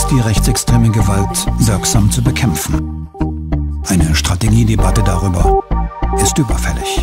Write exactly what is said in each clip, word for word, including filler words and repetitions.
ist die rechtsextreme Gewalt wirksam zu bekämpfen. Eine Strategiedebatte darüber ist überfällig.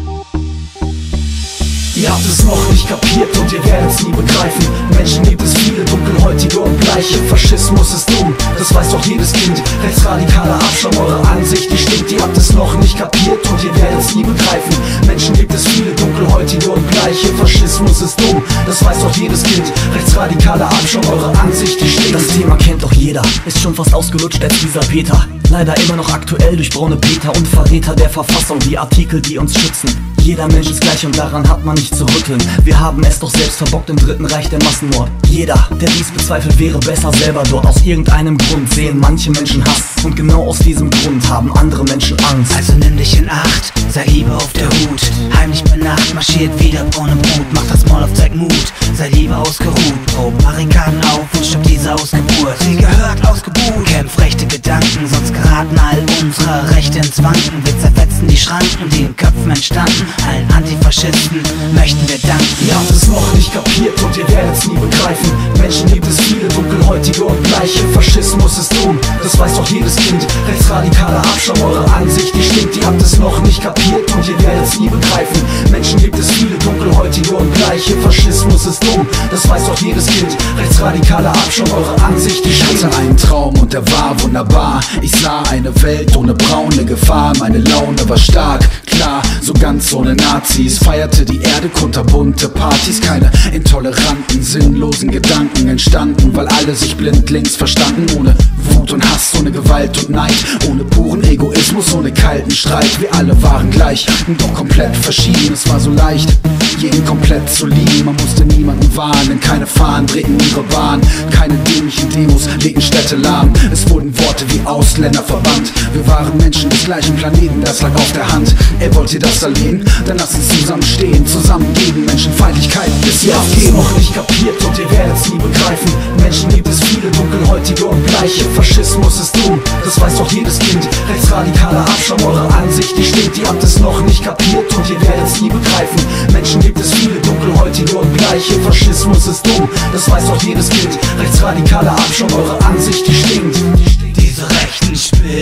Ihr habt es noch nicht kapiert und ihr werdet es nie begreifen. Menschen gibt es viele, dunkelhäutige und bleiche. Faschismus ist dumm, das weiß doch jedes Kind. Rechtsradikaler Abschaum, eure Ansicht, die stinkt. Ihr habt es noch nicht kapiert und ihr werdet es nie begreifen. Menschen gibt es viele, dunkelhäutige und bleiche. Faschismus ist dumm, das weiß doch jedes Kind. Rechtsradikaler Abschaum, eure Ansicht, die stinkt. Das Thema kennt doch jeder, ist schon fast ausgelutscht als dieser Peter. Leider immer noch aktuell durch braune Peter und Verräter der Verfassung, die Artikel, die uns schützen. Jeder Mensch ist gleich und daran hat man nicht zu rütteln. Wir haben es doch selbst verbockt im Dritten Reich, der Massenmord. Jeder, der dies bezweifelt, wäre besser selber dort. Aus irgendeinem Grund sehen manche Menschen Hass und genau aus diesem Grund haben andere Menschen Angst. Also nimm dich in Acht, sei lieber auf der Hut. Heimlich bei Nacht marschiert wieder ohne Brut. Mach das Maul auf, zeig Mut, sei lieber ausgeruht. Prob Barrikaden auf und stopp diese Ausgeburt. Sie gehört ausgebuht, kämpf rechte Gedanken, sonst geraten all unsere Rechte ins Wanken. Wir zerfetzen die Schranken, die in Köpfen entstanden. Allen Antifaschisten möchten wir danken. Ihr habt es noch nicht kapiert und ihr werdet es nie begreifen. Menschen gibt es viele, dunkelhäutige und bleiche. Faschismus ist dumm, das weiß doch jedes Kind. Rechtsradikaler Abschaum, eure Ansicht, die stinkt. Ihr habt es noch nicht kapiert und ihr werdet es nie begreifen. Menschen gibt es viele, dunkelhäutige und bleiche. Faschismus ist dumm, das weiß doch jedes Kind. Rechtsradikaler Abschaum, eure Ansicht, die stinkt. Ich hatte einen Traum und der war wunderbar. Ich sah eine Welt ohne braune Gefahr. Meine Laune war stark, klar, so ganz ohne Nazis. Feierte die Erde kunterbunte Partys. Keine intoleranten, sinnlosen Gedanken entstanden, weil alle sich blindlings verstanden. Ohne Wut und Hass, ohne Gewalt und Neid, ohne puren Egoismus, ohne kalten Streit. Wir alle waren gleich, doch komplett verschieden. Es war so leicht, jeden komplett zu lieben. Man musste niemanden warnen, keine Fahnen drehten ihre Bahn. Keine dämlichen Demos legten Städte lahm. Es wurden Worte wie Ausländer verbannt. Wir waren Menschen des gleichen Planeten, das lag auf der Hand. Ey, wollt ihr das erleben? Dann lasst uns zusammen stehen, zusammen gegen Menschenfeindlichkeit, bis wir Ihr habt es noch nicht kapiert und ihr werdet es nie begreifen. Menschen gibt es viele, dunkelhäutige und bleiche. Faschismus ist dumm, das weiß doch jedes Kind. Rechtsradikaler Abschaum, eure Ansicht, die stinkt. Ihr habt es noch nicht kapiert und ihr werdet es nie begreifen. Menschen gibt es viele, dunkelhäutige und bleiche. Faschismus ist dumm, das weiß doch jedes Kind. Rechtsradikaler Abschaum, eure Ansicht, die stinkt. Diese rechten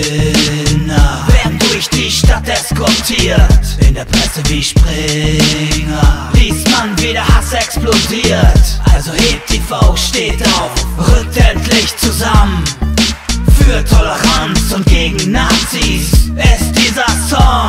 Spinner werden durch die Stadt eskortiert. In der Presse wie Springer liest man, wie der Hass explodiert. Also hebt die Faust, steht auf, rückt endlich zusammen. Für Toleranz und gegen Nazis ist dieser Song.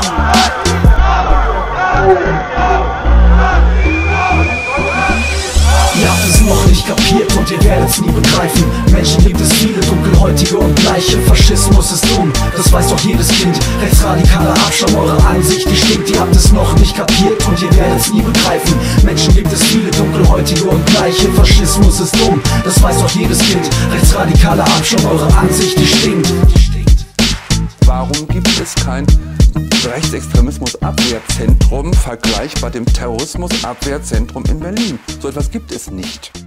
Ihr habt es noch nicht kapiert und ihr werdet es nie begreifen. Menschen gibt es viele, dunkelhäutige und bleiche. Faschismus ist dumm, das weiß doch jedes Kind. Rechtsradikaler Abschaum, eure Ansicht, die stinkt. Ihr habt es noch nicht kapiert und ihr werdet es nie begreifen. Menschen gibt es viele, dunkelhäutige und bleiche. Faschismus ist dumm, das weiß doch jedes Kind. Rechtsradikaler Abschaum, eure Ansicht, die stinkt. Warum gibt es kein Rechtsextremismus-Abwehrzentrum vergleichbar dem Terrorismus-Abwehrzentrum in Berlin? So etwas gibt es nicht.